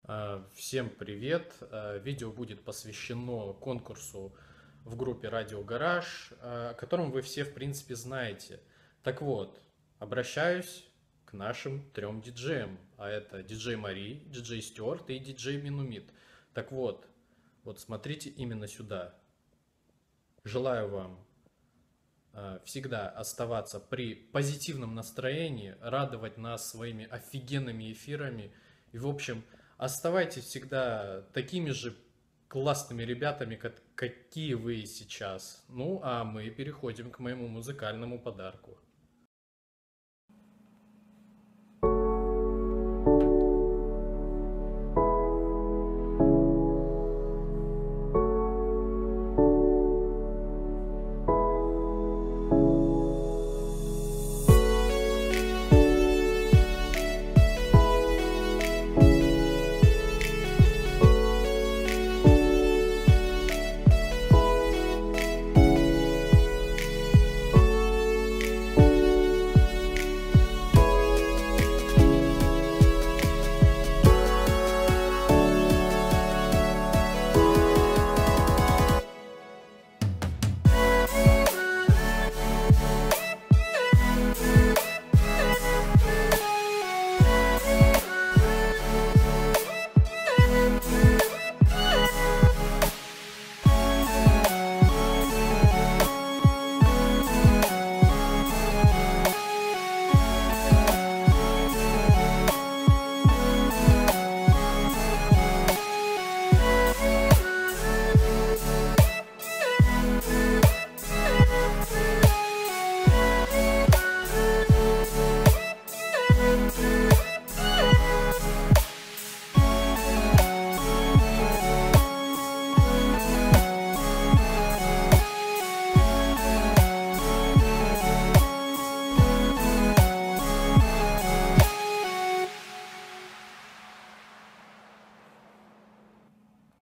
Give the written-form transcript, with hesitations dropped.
Всем привет! Видео будет посвящено конкурсу в группе Радио Гараж, о котором вы все, в принципе, знаете. Так вот, обращаюсь к нашим трем диджеям, а это диджей Мари, диджей Стюарт и диджей Минумит. Так вот смотрите именно сюда. Желаю вам всегда оставаться при позитивном настроении, радовать нас своими офигенными эфирами. И, в общем, оставайтесь всегда такими же классными ребятами, какие вы сейчас. Ну, а мы переходим к моему музыкальному подарку.